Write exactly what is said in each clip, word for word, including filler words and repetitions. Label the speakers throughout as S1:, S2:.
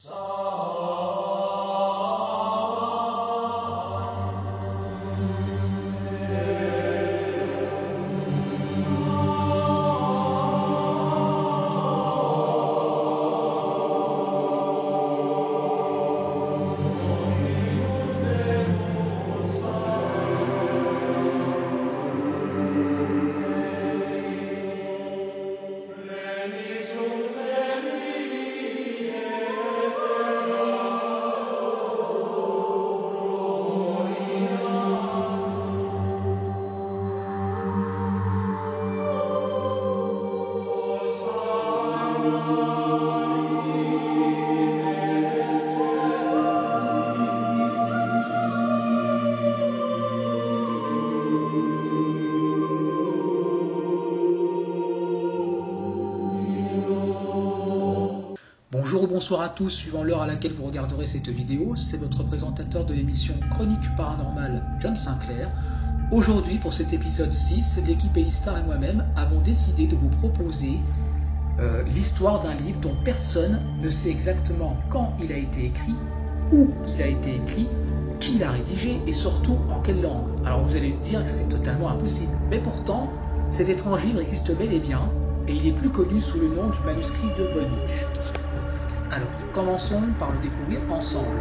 S1: Bonjour ou bonsoir à tous, suivant l'heure à laquelle vous regarderez cette vidéo, c'est votre présentateur de l'émission Chronique Paranormale, John Sinclair. Aujourd'hui, pour cet épisode six, l'équipe Elistar et moi-même avons décidé de vous proposer euh, l'histoire d'un livre dont personne ne sait exactement quand il a été écrit, où il a été écrit, qui l'a rédigé et surtout en quelle langue. Alors vous allez me dire que c'est totalement impossible, mais pourtant, cet étrange livre existe bel et bien, et il est plus connu sous le nom du manuscrit de Voynich. Alors, commençons par le découvrir ensemble.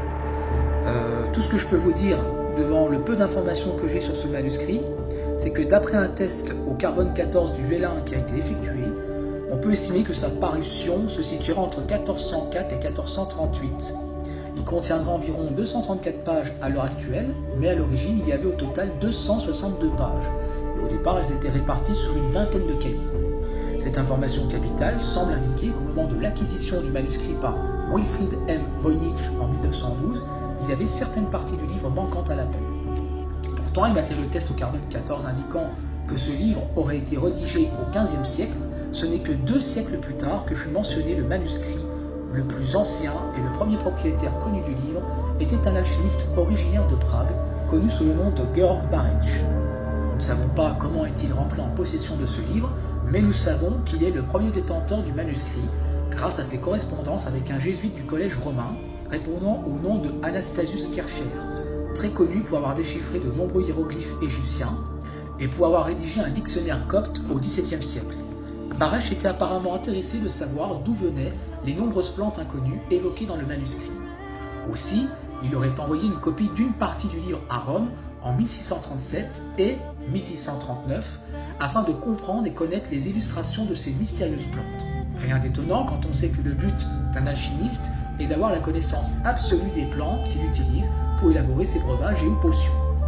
S1: Euh, tout ce que je peux vous dire devant le peu d'informations que j'ai sur ce manuscrit, c'est que d'après un test au carbone quatorze du vélin qui a été effectué, on peut estimer que sa parution se situera entre quatorze cent quatre et quatorze cent trente-huit. Il contiendra environ deux cent trente-quatre pages à l'heure actuelle, mais à l'origine il y avait au total deux cent soixante-deux pages. Et au départ, elles étaient réparties sur une vingtaine de cahiers. Cette information capitale semble indiquer qu'au moment de l'acquisition du manuscrit par Wilfrid M. Voynich en mille neuf cent douze, il y avait certaines parties du livre manquantes à l'appel. Pourtant, et malgré le test au carbone quatorze indiquant que ce livre aurait été rédigé au quinzième siècle, ce n'est que deux siècles plus tard que fut mentionné le manuscrit. Le plus ancien et le premier propriétaire connu du livre était un alchimiste originaire de Prague, connu sous le nom de Georg Barech. Nous ne savons pas comment est-il rentré en possession de ce livre, mais nous savons qu'il est le premier détenteur du manuscrit grâce à ses correspondances avec un jésuite du collège romain répondant au nom de Anastasius Kircher, très connu pour avoir déchiffré de nombreux hiéroglyphes égyptiens et pour avoir rédigé un dictionnaire copte au dix-septième siècle. Barech était apparemment intéressé de savoir d'où venaient les nombreuses plantes inconnues évoquées dans le manuscrit. Aussi, il aurait envoyé une copie d'une partie du livre à Rome en mille six cent trente-sept et mille six cent trente-neuf afin de comprendre et connaître les illustrations de ces mystérieuses plantes. Rien d'étonnant quand on sait que le but d'un alchimiste est d'avoir la connaissance absolue des plantes qu'il utilise pour élaborer ses breuvages et ou potions.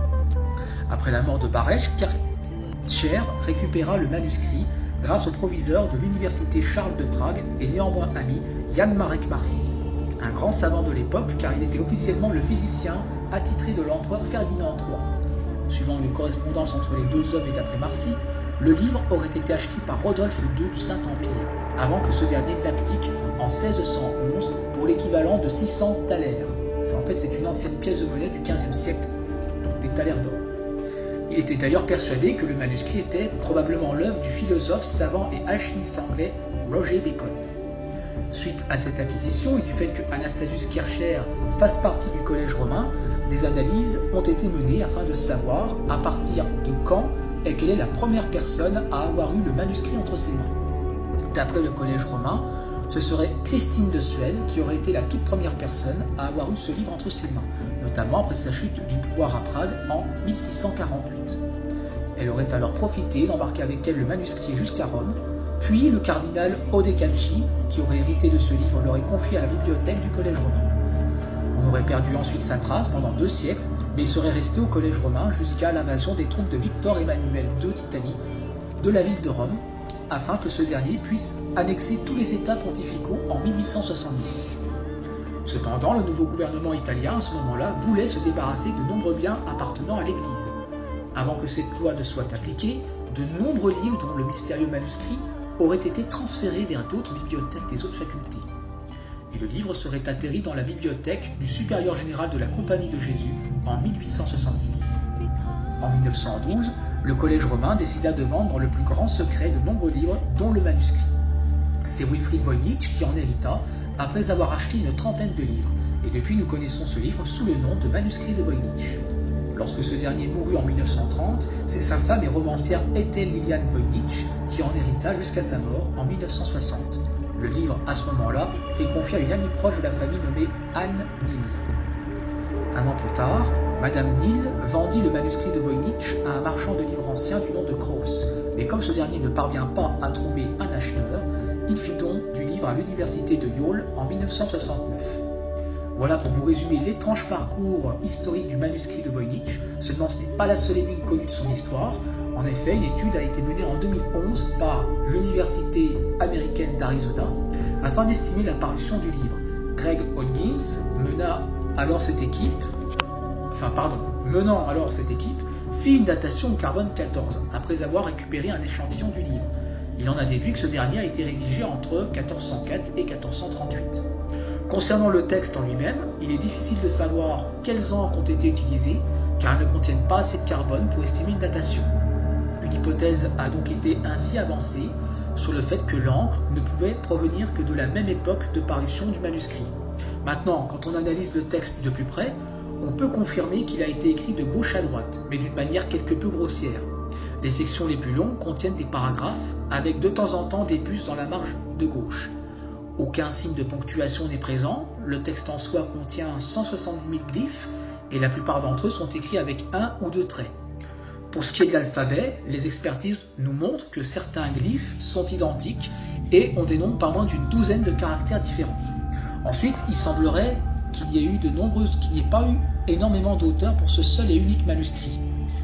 S1: Après la mort de Barech, Kircher récupéra le manuscrit grâce au proviseur de l'université Charles de Prague et néanmoins ami Jan Marek Marci, un grand savant de l'époque car il était officiellement le physicien attitré de l'empereur Ferdinand trois. Suivant une correspondance entre les deux hommes et d'après Marci, le livre aurait été acheté par Rodolphe deux du Saint-Empire, avant que ce dernier l'abdique en seize cent onze pour l'équivalent de six cents thalers. En fait, c'est une ancienne pièce de monnaie du quinzième siècle, donc des thalers d'or. Il était d'ailleurs persuadé que le manuscrit était probablement l'œuvre du philosophe, savant et alchimiste anglais Roger Bacon. Suite à cette acquisition et du fait que Anastasius Kircher fasse partie du collège romain, des analyses ont été menées afin de savoir à partir de quand et quelle est la première personne à avoir eu le manuscrit entre ses mains. D'après le collège romain, ce serait Christine de Suède qui aurait été la toute première personne à avoir eu ce livre entre ses mains, notamment après sa chute du pouvoir à Prague en mille six cent quarante-huit. Elle aurait alors profité d'embarquer avec elle le manuscrit jusqu'à Rome, puis le cardinal Odecalchi, qui aurait hérité de ce livre, l'aurait confié à la bibliothèque du collège romain. On aurait perdu ensuite sa trace pendant deux siècles, mais il serait resté au collège romain jusqu'à l'invasion des troupes de Victor Emmanuel deux d'Italie de la ville de Rome, afin que ce dernier puisse annexer tous les États pontificaux en mille huit cent soixante-dix. Cependant, le nouveau gouvernement italien, à ce moment-là, voulait se débarrasser de nombreux biens appartenant à l'Église. Avant que cette loi ne soit appliquée, de nombreux livres, dont le mystérieux manuscrit, auraient été transférés vers d'autres bibliothèques des autres facultés. Et le livre serait atterri dans la bibliothèque du supérieur général de la Compagnie de Jésus en mille huit cent soixante-six. En mille neuf cent douze, le collège romain décida de vendre dans le plus grand secret de nombreux livres, dont le manuscrit. c'est Wilfried Voynich qui en hérita après avoir acheté une trentaine de livres, et depuis nous connaissons ce livre sous le nom de manuscrit de Voynich. Lorsque ce dernier mourut en mille neuf cent trente, c'est sa femme et romancière Ethel Lilian Voynich qui en hérita jusqu'à sa mort en mille neuf cent soixante. Le livre, à ce moment-là, est confié à une amie proche de la famille nommée Anne Neal. Un an plus tard, Madame Neal vendit le manuscrit de Voynich à un marchand de livres anciens du nom de Krauss, mais comme ce dernier ne parvient pas à trouver un acheteur, il fit don du livre à l'université de Yale en mille neuf cent soixante-neuf. Voilà pour vous résumer l'étrange parcours historique du manuscrit de Voynich. Seulement, ce n'est pas la seule énigme connue de son histoire. En effet, une étude a été menée en deux mille onze par l'université américaine d'Arizona afin d'estimer la parution du livre. Greg Hodgins mena alors cette équipe, enfin pardon, menant alors cette équipe, fit une datation au carbone quatorze après avoir récupéré un échantillon du livre. Il en a déduit que ce dernier a été rédigé entre quatorze cent quatre et quatorze cent trente-huit. Concernant le texte en lui-même, il est difficile de savoir quelles encres ont été utilisées car elles ne contiennent pas assez de carbone pour estimer une datation. Une hypothèse a donc été ainsi avancée sur le fait que l'encre ne pouvait provenir que de la même époque de parution du manuscrit. Maintenant, quand on analyse le texte de plus près, on peut confirmer qu'il a été écrit de gauche à droite, mais d'une manière quelque peu grossière. Les sections les plus longues contiennent des paragraphes avec de temps en temps des puces dans la marge de gauche. Aucun signe de ponctuation n'est présent, le texte en soi contient cent soixante-dix mille glyphes et la plupart d'entre eux sont écrits avec un ou deux traits. Pour ce qui est de l'alphabet, les expertises nous montrent que certains glyphes sont identiques et ont des nombres pas moins d'une douzaine de caractères différents. Ensuite, il semblerait qu'il y ait eu de nombreuses, qu'il n'y ait pas eu énormément d'auteurs pour ce seul et unique manuscrit.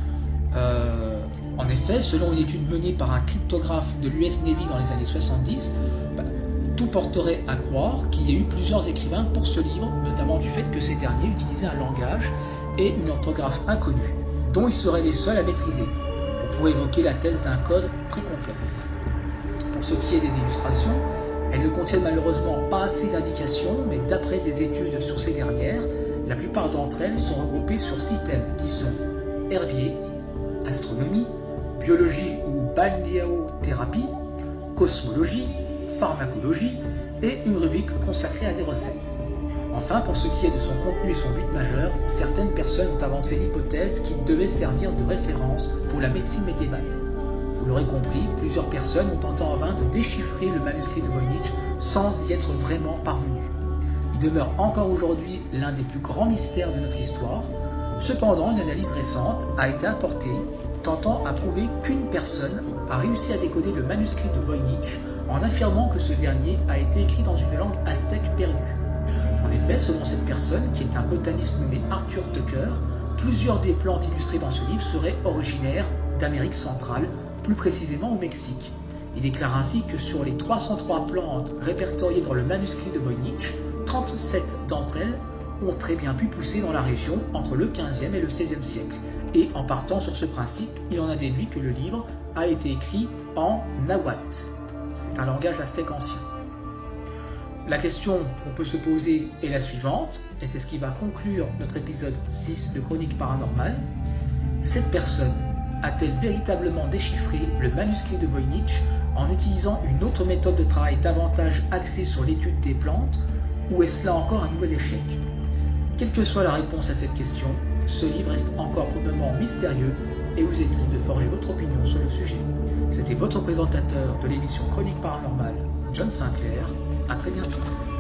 S1: Euh, en effet, selon une étude menée par un cryptographe de l'U S Navy dans les années soixante-dix, bah, tout porterait à croire qu'il y a eu plusieurs écrivains pour ce livre, notamment du fait que ces derniers utilisaient un langage et une orthographe inconnue, dont ils seraient les seuls à maîtriser. On pourrait évoquer la thèse d'un code très complexe. Pour ce qui est des illustrations, elles ne contiennent malheureusement pas assez d'indications, mais d'après des études sur ces dernières, la plupart d'entre elles sont regroupées sur six thèmes qui sont herbier, astronomie, biologie ou balnéothérapie, cosmologie, pharmacologie et une rubrique consacrée à des recettes. Enfin, pour ce qui est de son contenu et son but majeur, certaines personnes ont avancé l'hypothèse qu'il devait servir de référence pour la médecine médiévale. Vous l'aurez compris, plusieurs personnes ont tenté en vain de déchiffrer le manuscrit de Voynich sans y être vraiment parvenus. Il demeure encore aujourd'hui l'un des plus grands mystères de notre histoire. Cependant, une analyse récente a été apportée tentant à prouver qu'une personne a réussi à décoder le manuscrit de Voynich en affirmant que ce dernier a été écrit dans une langue aztèque perdue. En effet, selon cette personne, qui est un botaniste nommé Arthur Tucker, plusieurs des plantes illustrées dans ce livre seraient originaires d'Amérique centrale, plus précisément au Mexique. Il déclare ainsi que sur les trois cent trois plantes répertoriées dans le manuscrit de Voynich, trente-sept d'entre elles ont très bien pu pousser dans la région entre le quinzième et le seizième siècle. Et en partant sur ce principe, il en a déduit que le livre a été écrit en nahuatl. C'est un langage aztèque ancien. La question qu'on peut se poser est la suivante, et c'est ce qui va conclure notre épisode six de Chronique Paranormale. Cette personne a-t-elle véritablement déchiffré le manuscrit de Voynich en utilisant une autre méthode de travail davantage axée sur l'étude des plantes, ou est-ce là encore un nouvel échec? Quelle que soit la réponse à cette question, ce livre reste encore probablement mystérieux et vous est libre de forger votre opinion sur le sujet. C'était votre présentateur de l'émission Chronique Paranormale, John Sinclair. À très bientôt.